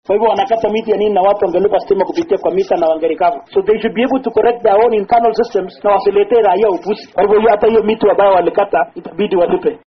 Kwa hivyo wanakata miti ya nini na watu wangelipa stima kupitia kwa mita na wangerikava. So they should be able to correct their own internal systems na wasiletee raia upusi. Kwa hivyo hata hiyo miti ambayo walikata itabidi walipe.